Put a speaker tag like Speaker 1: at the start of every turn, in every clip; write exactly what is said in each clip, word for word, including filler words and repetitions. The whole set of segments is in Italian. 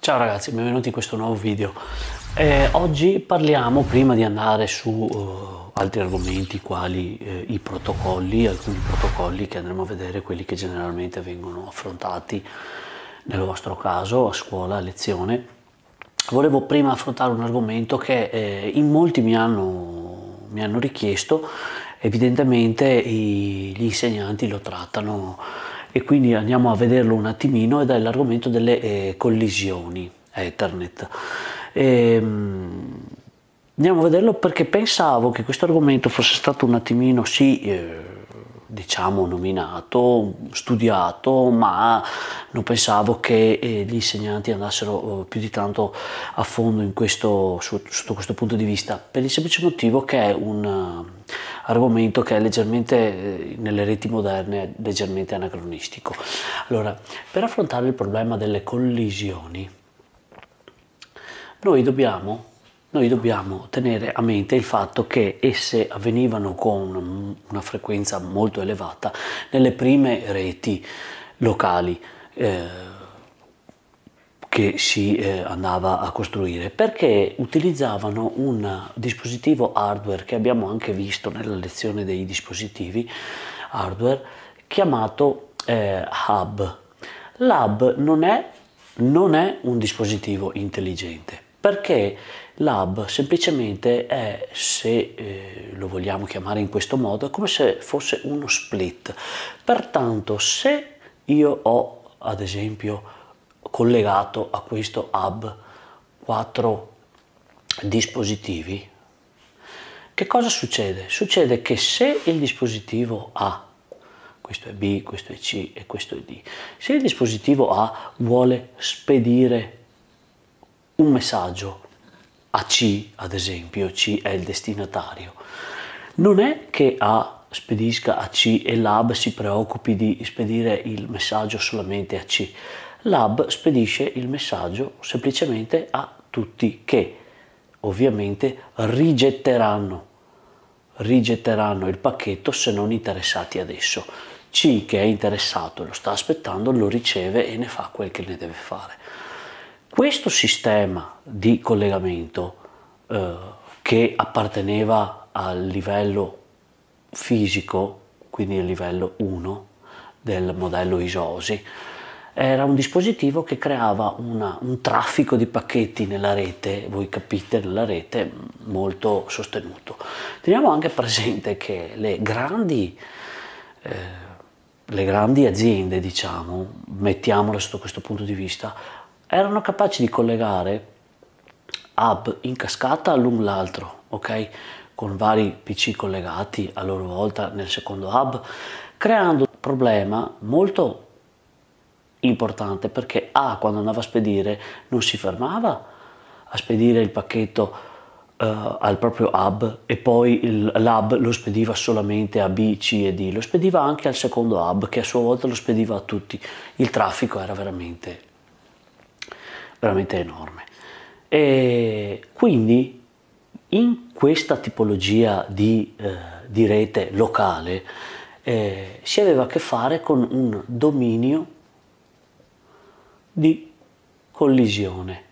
Speaker 1: Ciao ragazzi, benvenuti in questo nuovo video. Eh, oggi parliamo, prima di andare su uh, altri argomenti quali eh, i protocolli, alcuni protocolli che andremo a vedere, quelli che generalmente vengono affrontati nel vostro caso a scuola, a lezione, volevo prima affrontare un argomento che eh, in molti mi hanno, mi hanno richiesto. Evidentemente i, gli insegnanti lo trattano e quindi andiamo a vederlo un attimino, ed è l'argomento delle eh, collisioni Ethernet. E, um, andiamo a vederlo perché pensavo che questo argomento fosse stato un attimino sì, eh, diciamo nominato, studiato, ma non pensavo che eh, gli insegnanti andassero eh, più di tanto a fondo in questo, su, sotto questo punto di vista, per il semplice motivo che è un uh, argomento che è leggermente, eh, nelle reti moderne, leggermente anacronistico. Allora, per affrontare il problema delle collisioni, noi dobbiamo Noi dobbiamo tenere a mente il fatto che esse avvenivano con una frequenza molto elevata nelle prime reti locali eh, che si eh, andava a costruire, perché utilizzavano un dispositivo hardware che abbiamo anche visto nella lezione dei dispositivi hardware, chiamato eh, hub. L'hub non è, non è un dispositivo intelligente, perché l'hub semplicemente è, se eh, lo vogliamo chiamare in questo modo, è come se fosse uno split. Pertanto, se io ho ad esempio collegato a questo hub quattro dispositivi, che cosa succede? Succede che se il dispositivo A, questo è B, questo è C e questo è D, se il dispositivo A vuole spedire un messaggio a C, ad esempio, C è il destinatario, non è che A spedisca a C e l'hub si preoccupi di spedire il messaggio solamente a C. L'hub spedisce il messaggio semplicemente a tutti, che ovviamente rigetteranno, rigetteranno il pacchetto se non interessati adesso. C, che è interessato e lo sta aspettando, lo riceve e ne fa quel che ne deve fare. Questo sistema di collegamento eh, che apparteneva al livello fisico, quindi al livello uno del modello I S O S I, era un dispositivo che creava una, un traffico di pacchetti nella rete, voi capite, nella rete molto sostenuto. Teniamo anche presente che le grandi, eh, le grandi aziende, diciamo, mettiamole sotto questo punto di vista, erano capaci di collegare hub in cascata l'un l'altro, ok? Con vari P C collegati a loro volta nel secondo hub, creando un problema molto importante, perché A, quando andava a spedire, non si fermava a spedire il pacchetto uh, al proprio hub e poi l'hub lo spediva solamente a B, C e D, lo spediva anche al secondo hub, che a sua volta lo spediva a tutti. Il traffico era veramente, veramente enorme. E quindi in questa tipologia di, eh, di rete locale eh, si aveva a che fare con un dominio di collisione,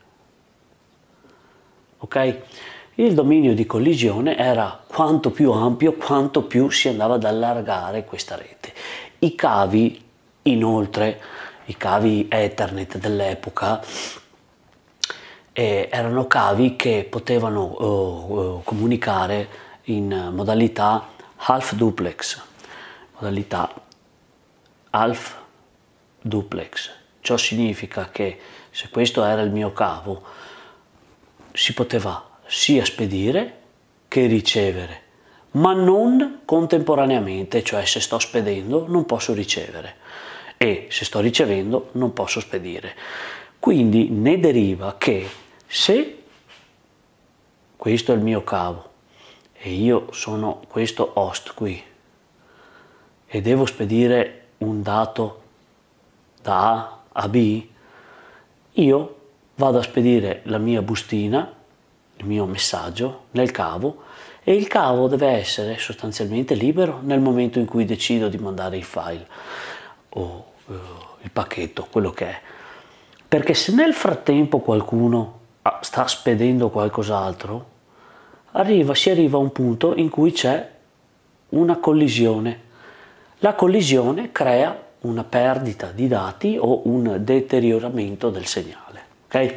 Speaker 1: ok? Il dominio di collisione era quanto più ampio, quanto più si andava ad allargare questa rete. I cavi, inoltre, i cavi Ethernet dell'epoca eh, erano cavi che potevano oh, comunicare in modalità half duplex, modalità half duplex. Ciò significa che se questo era il mio cavo, si poteva sia spedire che ricevere, ma non contemporaneamente, cioè se sto spedendo non posso ricevere e se sto ricevendo non posso spedire. Quindi ne deriva che se questo è il mio cavo e io sono questo host qui e devo spedire un dato da A a B, io vado a spedire la mia bustina, il mio messaggio nel cavo, e il cavo deve essere sostanzialmente libero nel momento in cui decido di mandare il file o uh, il pacchetto, quello che è. Perché se nel frattempo qualcuno sta spedendo qualcos'altro, arriva, si arriva a un punto in cui c'è una collisione. La collisione crea una perdita di dati o un deterioramento del segnale. Okay?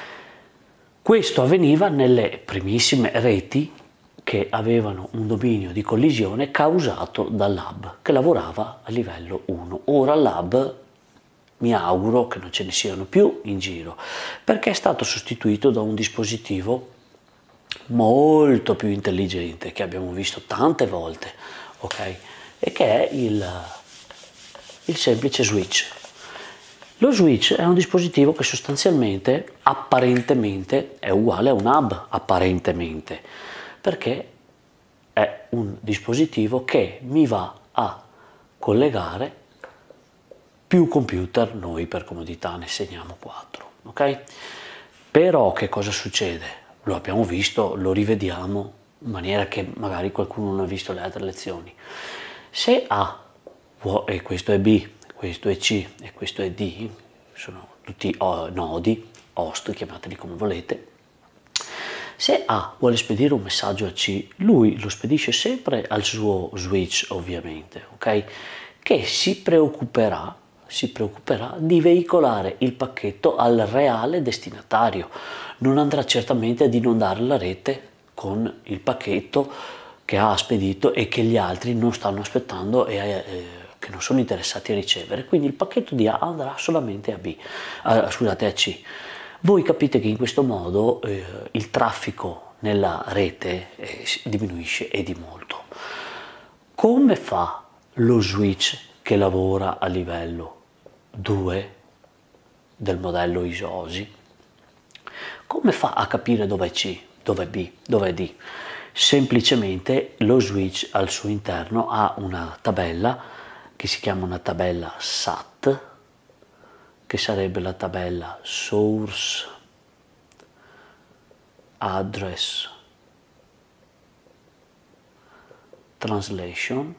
Speaker 1: Questo avveniva nelle primissime reti che avevano un dominio di collisione causato dall'hub, che lavorava a livello uno. Ora l'hub mi auguro che non ce ne siano più in giro, perché è stato sostituito da un dispositivo molto più intelligente, che abbiamo visto tante volte, ok? E che è il, il semplice switch. Lo switch è un dispositivo che sostanzialmente, apparentemente, è uguale a un hub, apparentemente, perché è un dispositivo che mi va a collegare più computer, noi per comodità ne segniamo quattro, ok? Però che cosa succede? Lo abbiamo visto, lo rivediamo in maniera che magari qualcuno non ha visto le altre lezioni. Se A, e questo è B, questo è C e questo è D, sono tutti nodi, host, chiamateli come volete. Se A vuole spedire un messaggio a C, lui lo spedisce sempre al suo switch, ovviamente, ok? Che si preoccuperà, si preoccuperà di veicolare il pacchetto al reale destinatario. Non andrà certamente ad inondare la rete con il pacchetto che ha spedito e che gli altri non stanno aspettando e eh, che non sono interessati a ricevere. Quindi il pacchetto di A andrà solamente a B, eh, scusate, a C. Voi capite che in questo modo eh, il traffico nella rete eh, diminuisce e di molto. Come fa lo switch che lavora a livello due del modello I S O S I? Come fa a capire dov'è C, dov'è B, dov'è D? Semplicemente lo switch al suo interno ha una tabella che si chiama una tabella S A T, che sarebbe la tabella Source Address Translation,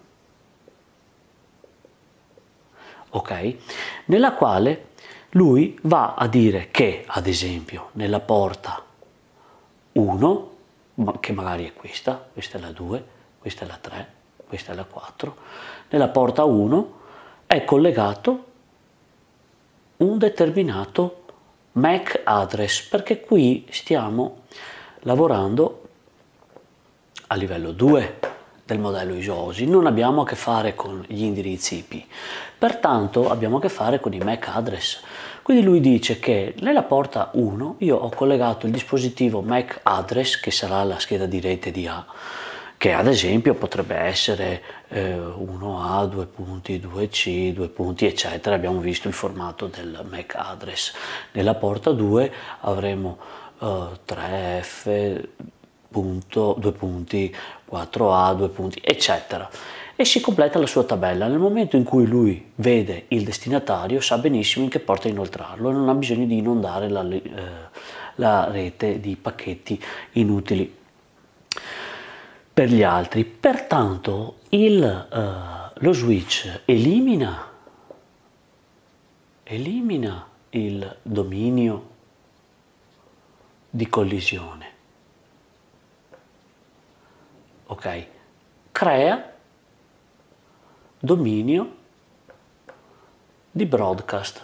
Speaker 1: ok? Nella quale lui va a dire che, ad esempio, nella porta uno, che magari è questa, questa è la due, questa è la tre, questa è la quattro, nella porta uno è collegato un determinato M A C address, perché qui stiamo lavorando a livello due del modello I S O S I, non abbiamo a che fare con gli indirizzi I P, pertanto abbiamo a che fare con i M A C address. Quindi lui dice che nella porta uno io ho collegato il dispositivo M A C address, che sarà la scheda di rete di A, che ad esempio potrebbe essere eh, uno A, due punti, due C, due punti, eccetera. Abbiamo visto il formato del M A C address. Nella porta due avremo eh, tre F, punto, due punti, quattro A, due punti, eccetera. E si completa la sua tabella. Nel momento in cui lui vede il destinatario sa benissimo in che porta inoltrarlo e non ha bisogno di inondare la, eh, la rete di pacchetti inutili per gli altri. Pertanto il, uh, lo switch elimina, elimina il dominio di collisione, ok? Crea dominio di broadcast,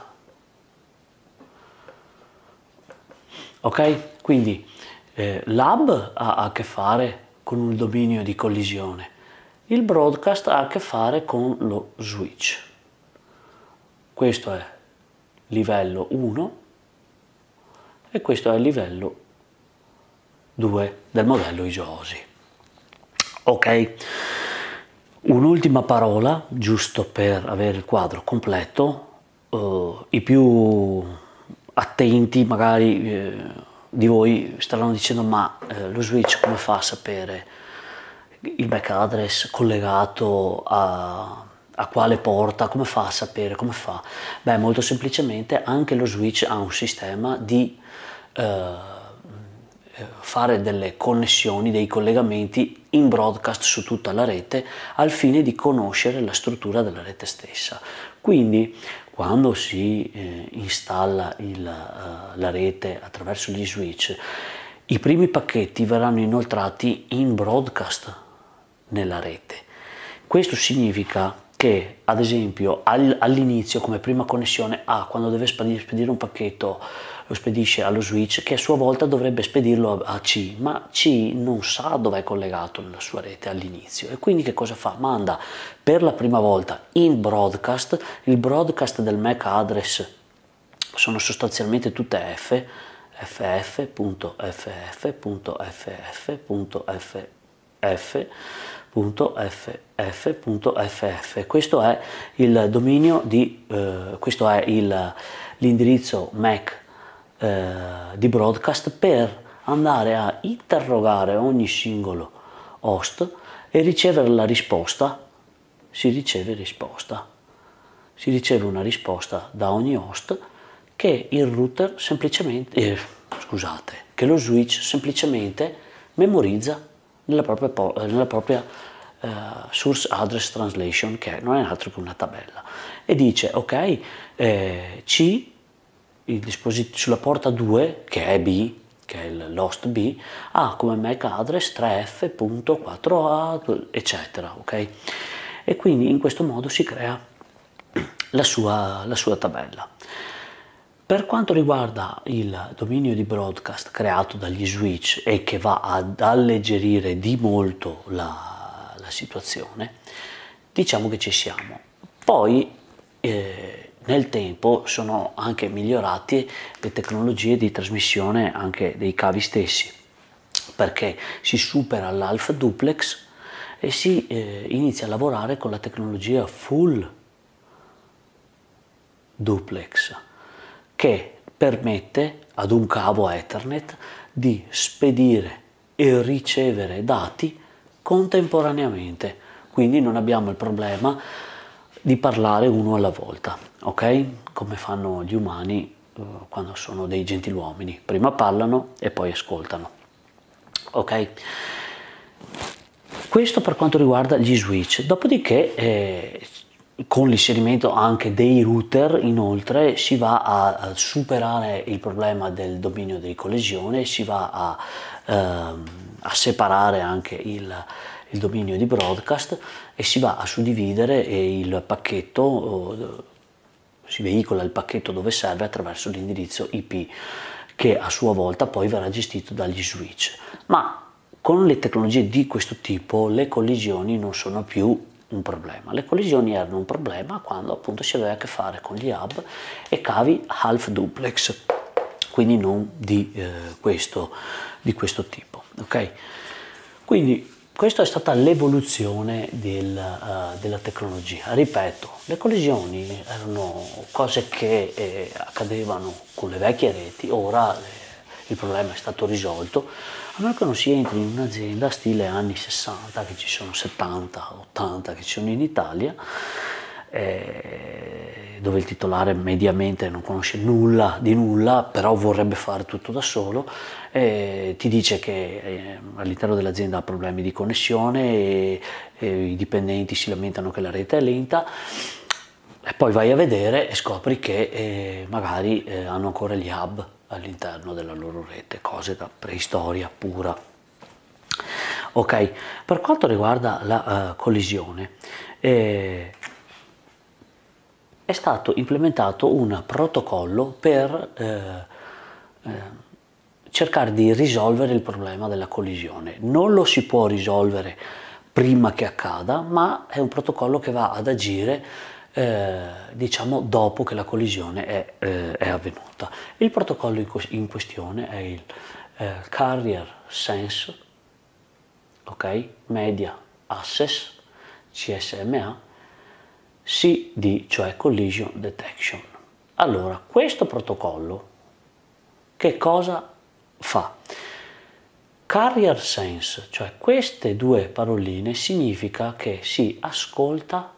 Speaker 1: ok? Quindi eh, l'hub ha a che fare con un dominio di collisione, il broadcast ha a che fare con lo switch. Questo è livello uno e questo è il livello due del modello I S O S I. Ok, un'ultima parola giusto per avere il quadro completo. Uh, i più attenti magari eh, di voi staranno dicendo: ma eh, lo switch come fa a sapere il M A C address collegato a, a quale porta, come fa a sapere, come fa? Beh, molto semplicemente anche lo switch ha un sistema di eh, fare delle connessioni, dei collegamenti in broadcast su tutta la rete al fine di conoscere la struttura della rete stessa. Quindi quando si eh, installa il, uh, la rete attraverso gli switch, i primi pacchetti verranno inoltrati in broadcast nella rete. Questo significa che, ad esempio, all'inizio, come prima connessione A, quando deve spedire un pacchetto, lo spedisce allo switch, che a sua volta dovrebbe spedirlo a C, ma C non sa dove è collegato nella sua rete all'inizio, e quindi che cosa fa? Manda per la prima volta in broadcast. Il broadcast del M A C address sono sostanzialmente tutte F, ff.ff.ff.ff.ff.ff. Questo è il dominio di, eh, questo è l'indirizzo M A C eh, di broadcast, per andare a interrogare ogni singolo host e ricevere la risposta. Si riceve risposta, si riceve una risposta da ogni host che il router semplicemente, eh, scusate, che lo switch semplicemente memorizza nella propria, nella propria uh, source address translation, che non è altro che una tabella, e dice ok, eh, C, il dispositivo sulla porta due, che è B, che è l'host B, ha come M A C address tre F punto quattro A, eccetera, ok? E quindi in questo modo si crea la sua, la sua tabella. Per quanto riguarda il dominio di broadcast creato dagli switch e che va ad alleggerire di molto la, la situazione, diciamo che ci siamo. Poi eh, nel tempo sono anche migliorate le tecnologie di trasmissione anche dei cavi stessi, perché si supera l'half duplex e si eh, inizia a lavorare con la tecnologia full duplex, che permette ad un cavo Ethernet di spedire e ricevere dati contemporaneamente, quindi non abbiamo il problema di parlare uno alla volta, ok? Come fanno gli umani eh, quando sono dei gentiluomini, prima parlano e poi ascoltano, ok? Questo per quanto riguarda gli switch. Dopodiché eh, con l'inserimento anche dei router, inoltre, si va a, a superare il problema del dominio di collisione, si va a, ehm, a separare anche il, il dominio di broadcast e si va a suddividere il pacchetto, o, si veicola il pacchetto dove serve attraverso l'indirizzo I P, che a sua volta poi verrà gestito dagli switch. Ma con le tecnologie di questo tipo le collisioni non sono più un problema. Le collisioni erano un problema quando appunto si aveva a che fare con gli hub e cavi half duplex, quindi non di, eh, questo, di questo tipo, ok? Quindi questa è stata l'evoluzione del, uh, della tecnologia. Ripeto, le collisioni erano cose che eh, accadevano con le vecchie reti, ora eh, il problema è stato risolto, a meno che non si entri in un'azienda stile anni sessanta, che ci sono settanta, ottanta che ci sono in Italia, eh, dove il titolare mediamente non conosce nulla di nulla, però vorrebbe fare tutto da solo, eh, ti dice che eh, all'interno dell'azienda ha problemi di connessione, e, e i dipendenti si lamentano che la rete è lenta, e poi vai a vedere e scopri che eh, magari eh, hanno ancora gli hub all'interno della loro rete, cose da preistoria pura. Ok, per quanto riguarda la uh, collisione, eh, è stato implementato un protocollo per eh, eh, cercare di risolvere il problema della collisione. Non lo si può risolvere prima che accada, ma è un protocollo che va ad agire Eh, diciamo dopo che la collisione è, eh, è avvenuta. Il protocollo in, in questione è il eh, Carrier Sense, ok, Media Access, C S M A, C D, cioè Collision Detection. Allora, questo protocollo che cosa fa? Carrier Sense, cioè queste due paroline, significa che si ascolta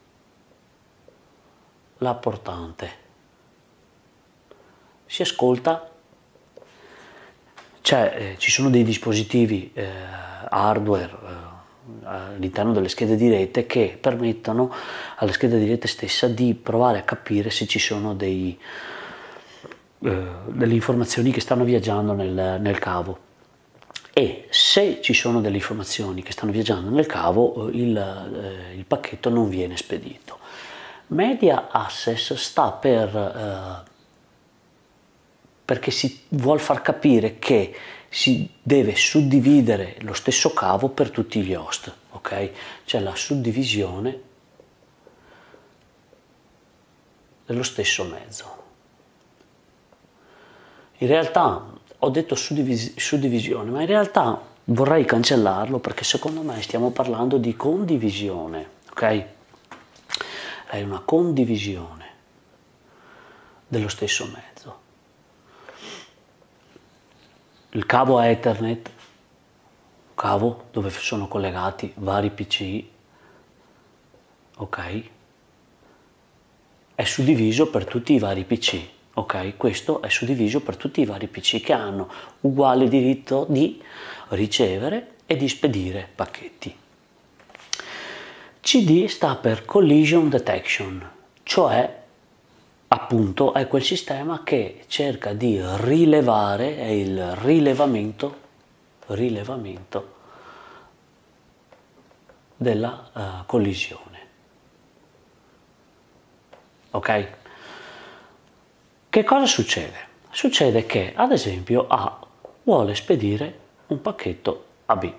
Speaker 1: la portante, si ascolta, cioè, eh, ci sono dei dispositivi eh, hardware eh, all'interno delle schede di rete che permettono alla scheda di rete stessa di provare a capire se ci sono dei, eh, delle informazioni che stanno viaggiando nel, nel cavo. E se ci sono delle informazioni che stanno viaggiando nel cavo, il, eh, il pacchetto non viene spedito. Media Access sta per, eh, perché si vuol far capire che si deve suddividere lo stesso cavo per tutti gli host, ok? C'è la suddivisione dello stesso mezzo. In realtà ho detto suddivis- suddivisione, ma in realtà vorrei cancellarlo perché secondo me stiamo parlando di condivisione, ok? È una condivisione dello stesso mezzo. Il cavo Ethernet, un cavo dove sono collegati vari P C, ok? È suddiviso per tutti i vari P C. Ok, questo è suddiviso per tutti i vari P C che hanno uguale diritto di ricevere e di spedire pacchetti. C D sta per Collision Detection, cioè appunto è quel sistema che cerca di rilevare, è il rilevamento, rilevamento della uh, collisione. Ok? Che cosa succede? Succede che, ad esempio, A vuole spedire un pacchetto a B.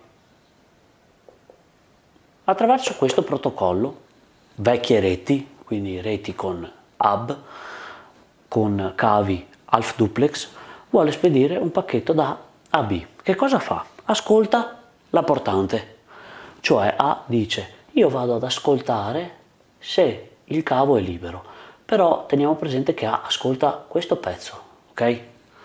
Speaker 1: Attraverso questo protocollo, vecchie reti, quindi reti con hub, con cavi half duplex, vuole spedire un pacchetto da A a B. Che cosa fa? Ascolta la portante, cioè A dice io vado ad ascoltare se il cavo è libero. Però teniamo presente che A ascolta questo pezzo, ok?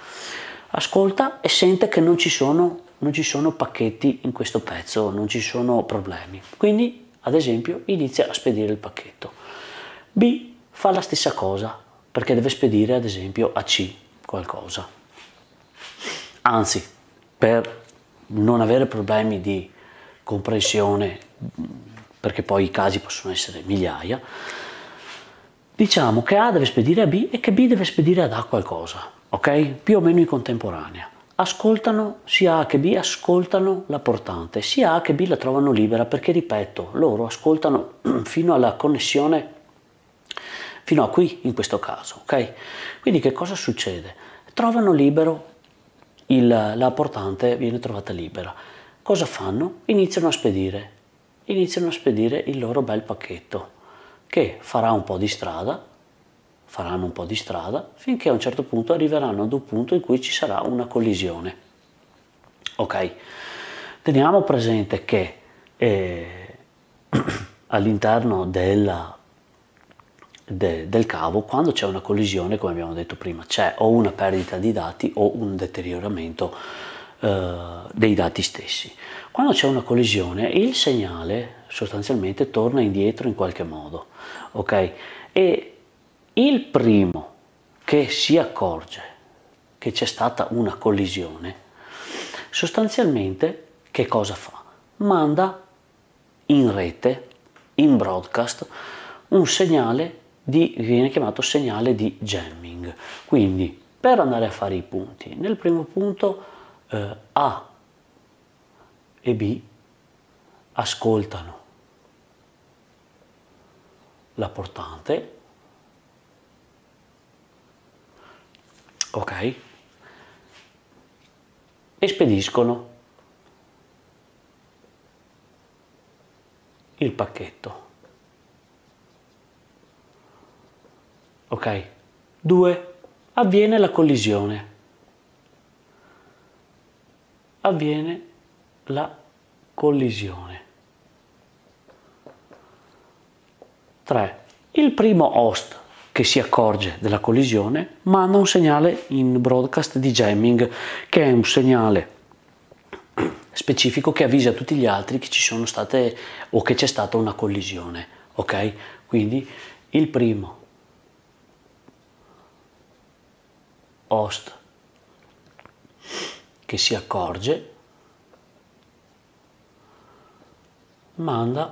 Speaker 1: Ascolta e sente che non ci sono, non ci sono pacchetti in questo pezzo, non ci sono problemi. Quindi, ad esempio, inizia a spedire il pacchetto. B fa la stessa cosa, perché deve spedire, ad esempio, a C qualcosa. Anzi, per non avere problemi di comprensione, perché poi i casi possono essere migliaia, diciamo che A deve spedire a B e che B deve spedire ad A qualcosa, ok? Più o meno in contemporanea. Ascoltano, sia A che B ascoltano la portante, sia A che B la trovano libera perché, ripeto, loro ascoltano fino alla connessione, fino a qui in questo caso, ok? Quindi che cosa succede? Trovano libero, il, la portante viene trovata libera. Cosa fanno? Iniziano a spedire, iniziano a spedire il loro bel pacchetto, che farà un po' di strada, faranno un po' di strada, finché a un certo punto arriveranno ad un punto in cui ci sarà una collisione. Ok, teniamo presente che eh, all'interno della, de, del cavo, quando c'è una collisione, come abbiamo detto prima, c'è o una perdita di dati o un deterioramento eh, dei dati stessi. Quando c'è una collisione, il segnale sostanzialmente torna indietro in qualche modo, ok? E il primo che si accorge che c'è stata una collisione, sostanzialmente che cosa fa? Manda in rete, in broadcast, un segnale di, viene chiamato segnale di jamming. Quindi, per andare a fare i punti, nel primo punto eh, A e B ascoltano la portante, ok, e spediscono il pacchetto, ok. Due, avviene la collisione, avviene la collisione. tre. Il primo host che si accorge della collisione manda un segnale in broadcast di jamming, che è un segnale specifico che avvisa tutti gli altri che ci sono state o che c'è stata una collisione, ok? Quindi il primo host che si accorge, manda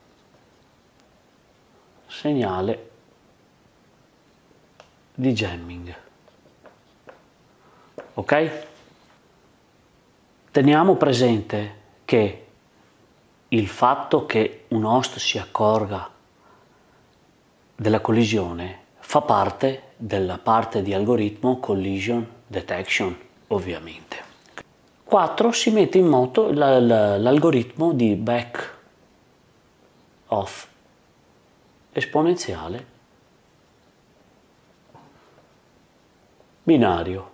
Speaker 1: segnale di jamming. Ok? Teniamo presente che il fatto che un host si accorga della collisione fa parte della parte di algoritmo collision detection, ovviamente. quattro. Si mette in moto l'algoritmo di back off esponenziale binario.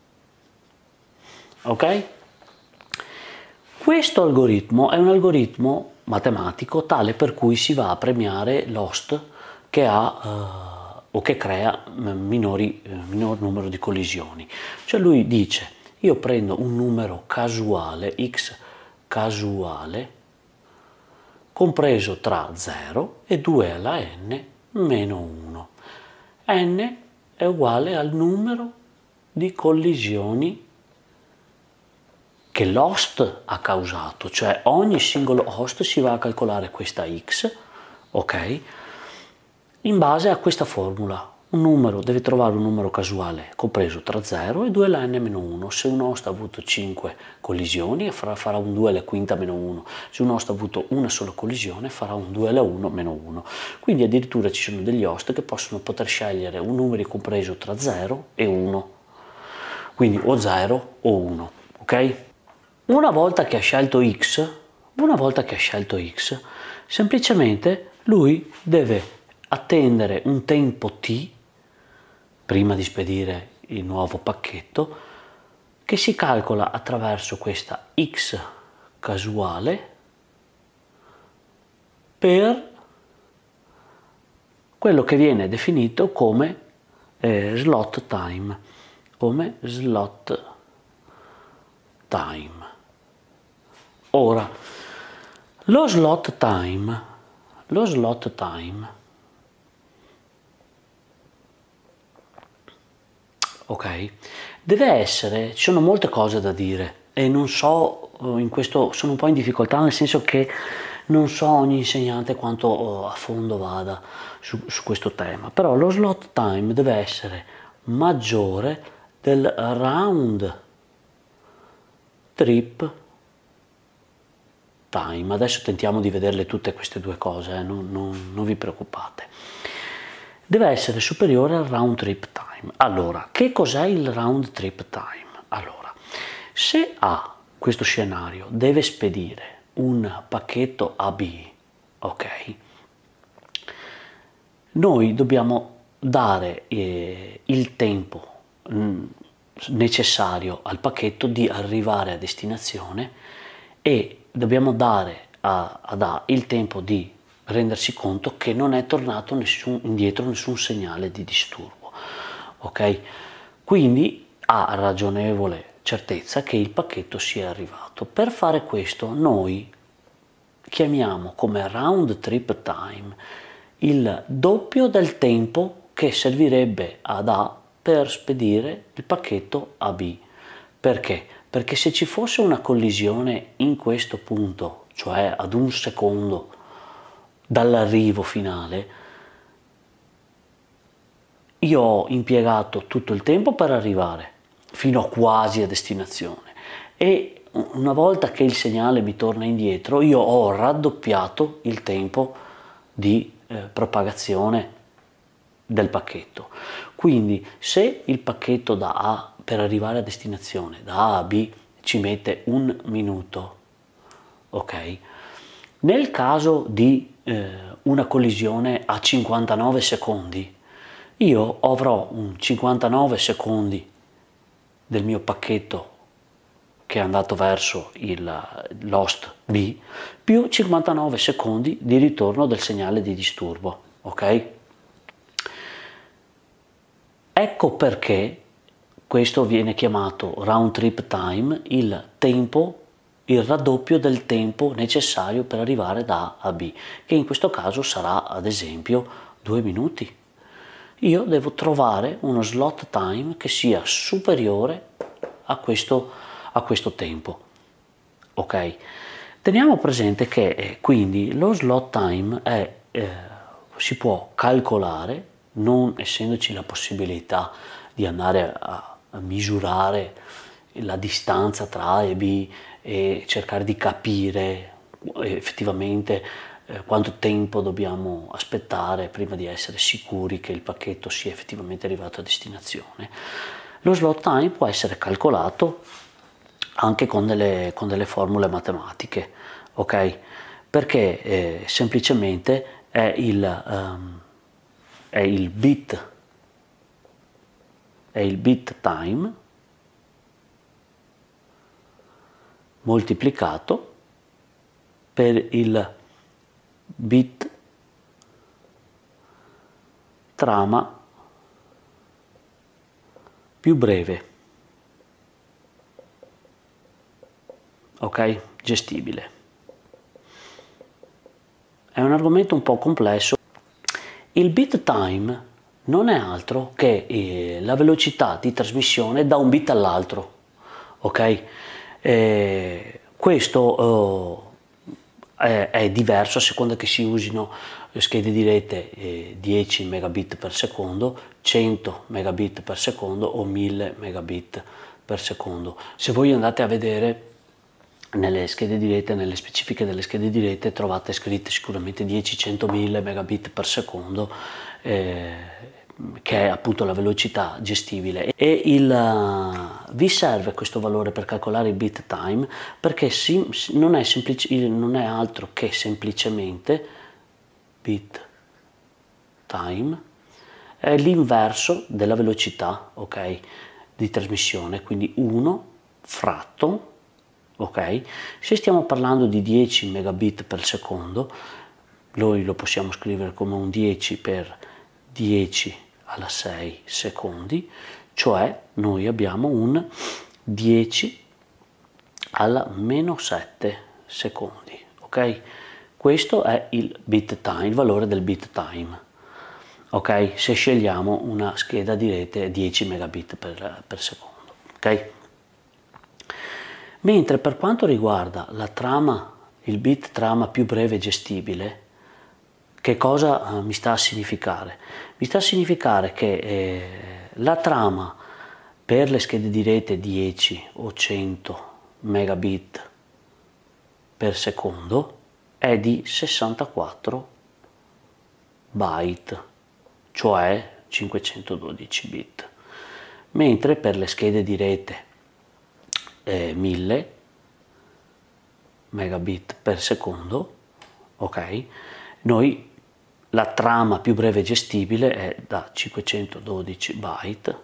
Speaker 1: Ok? Questo algoritmo è un algoritmo matematico tale per cui si va a premiare l'host che ha eh, o che crea minori, eh, minor numero di collisioni. Cioè lui dice: io prendo un numero casuale, x casuale, compreso tra zero e due alla n meno uno. N è uguale al numero di collisioni che l'host ha causato, cioè ogni singolo host si va a calcolare questa x, ok? In base a questa formula. Un numero deve trovare un numero casuale compreso tra zero e due alla n meno uno. Se un host ha avuto cinque collisioni farà, farà un due alla quinta meno uno. Se un host ha avuto una sola collisione farà un due alla uno meno uno. Quindi addirittura ci sono degli host che possono poter scegliere un numero compreso tra zero e uno. Quindi o zero o uno, ok? Una volta che ha scelto x, una volta che ha scelto x, semplicemente lui deve attendere un tempo t prima di spedire il nuovo pacchetto, che si calcola attraverso questa x casuale per quello che viene definito come eh, slot time, come slot time. Ora, lo slot time, lo slot time, ok, deve essere, ci sono molte cose da dire e non so, in questo sono un po' in difficoltà, nel senso che non so ogni insegnante quanto a fondo vada su, su questo tema, però lo slot time deve essere maggiore del round trip time. Adesso tentiamo di vederle tutte queste due cose, eh? non, non, non vi preoccupate. Deve essere superiore al round trip time. Allora, che cos'è il round trip time? Allora, se A, questo scenario, deve spedire un pacchetto A B, ok? Noi dobbiamo dare eh, il tempo mh, necessario al pacchetto di arrivare a destinazione e dobbiamo dare a, ad A il tempo di rendersi conto che non è tornato nessun, indietro nessun segnale di disturbo, ok? Quindi ha ragionevole certezza che il pacchetto sia arrivato. Per fare questo noi chiamiamo come round trip time il doppio del tempo che servirebbe ad A per spedire il pacchetto a B. Perché? Perché se ci fosse una collisione in questo punto, cioè ad un secondo dall'arrivo finale, io ho impiegato tutto il tempo per arrivare fino a quasi a destinazione e una volta che il segnale mi torna indietro io ho raddoppiato il tempo di eh, propagazione del pacchetto. Quindi se il pacchetto da A per arrivare a destinazione da A a B ci mette un minuto, ok? Nel caso di eh, una collisione a cinquantanove secondi, io avrò un cinquantanove secondi del mio pacchetto che è andato verso l'host B più cinquantanove secondi di ritorno del segnale di disturbo, ok? Ecco perché questo viene chiamato round trip time, il tempo, il raddoppio del tempo necessario per arrivare da A a B, che in questo caso sarà ad esempio due minuti. Io devo trovare uno slot time che sia superiore a questo, a questo tempo. Ok? Teniamo presente che eh, quindi lo slot time è, eh, si può calcolare, non essendoci la possibilità di andare a, a misurare la distanza tra A e B e cercare di capire effettivamente eh, quanto tempo dobbiamo aspettare prima di essere sicuri che il pacchetto sia effettivamente arrivato a destinazione. Lo slot time può essere calcolato anche con delle, con delle formule matematiche, ok? Perché eh, semplicemente è il, um, è il bit, è il bit time moltiplicato per il bit trama più breve, ok? Gestibile. È un argomento un po' complesso. Il bit time non è altro che eh, la velocità di trasmissione da un bit all'altro, ok? Eh, questo eh, è, è diverso a seconda che si usino schede di rete eh, dieci megabit per secondo, cento megabit per secondo o mille megabit per secondo. Se voi andate a vedere nelle schede di rete, nelle specifiche delle schede di rete, trovate scritte sicuramente dieci, cento, mille megabit per secondo, eh, che è appunto la velocità gestibile. E il, uh, vi serve questo valore per calcolare il bit time perché si, non, è semplice, non è altro che semplicemente bit time è l'inverso della velocità, ok, di trasmissione, quindi uno fratto. Ok, se stiamo parlando di dieci megabit per secondo, noi lo possiamo scrivere come un dieci per dieci alla sei secondi, cioè noi abbiamo un dieci alla meno sette secondi. Ok, questo è il bit time, il valore del bit time. Ok, se scegliamo una scheda di rete dieci megabit per, per secondo. Ok. Mentre per quanto riguarda la trama, il bit trama più breve gestibile, che cosa uh, mi sta a significare? Mi sta a significare che eh, la trama per le schede di rete dieci o cento megabit per secondo è di sessantaquattro byte, cioè cinquecentododici bit, mentre per le schede di rete Eh, mille megabit per secondo, ok, noi la trama più breve gestibile è da cinquecentododici byte,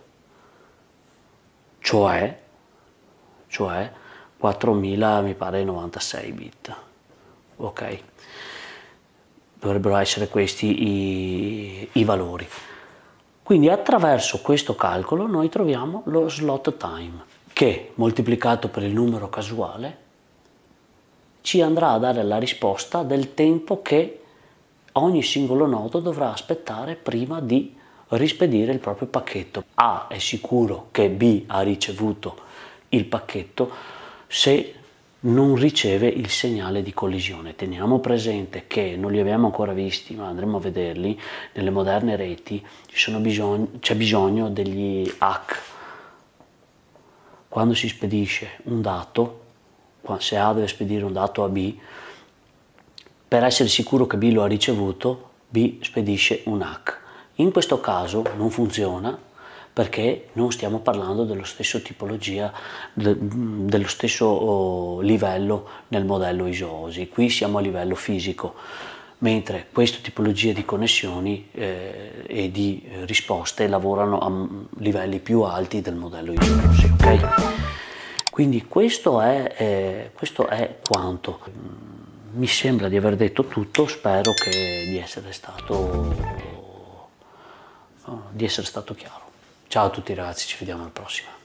Speaker 1: cioè, cioè quattromila mi pare novantasei bit, ok, dovrebbero essere questi i, i valori. Quindi attraverso questo calcolo noi troviamo lo slot time, che moltiplicato per il numero casuale ci andrà a dare la risposta del tempo che ogni singolo nodo dovrà aspettare prima di rispedire il proprio pacchetto. A è sicuro che B ha ricevuto il pacchetto se non riceve il segnale di collisione. Teniamo presente che non li abbiamo ancora visti, ma andremo a vederli nelle moderne reti. C'è bisogno, c'è bisogno degli hack. Quando si spedisce un dato, se A deve spedire un dato a B, per essere sicuro che B lo ha ricevuto, B spedisce un hack. In questo caso non funziona perché non stiamo parlando dello stesso tipologia, de, dello stesso oh, livello nel modello I S O S I. Qui siamo a livello fisico, mentre queste tipologie di connessioni eh, e di risposte lavorano a livelli più alti del modello I S O S I. Okay? Quindi questo è, eh, questo è quanto. Mi sembra di aver detto tutto, spero che di essere stato, di essere stato chiaro. Ciao a tutti ragazzi, ci vediamo alla prossima.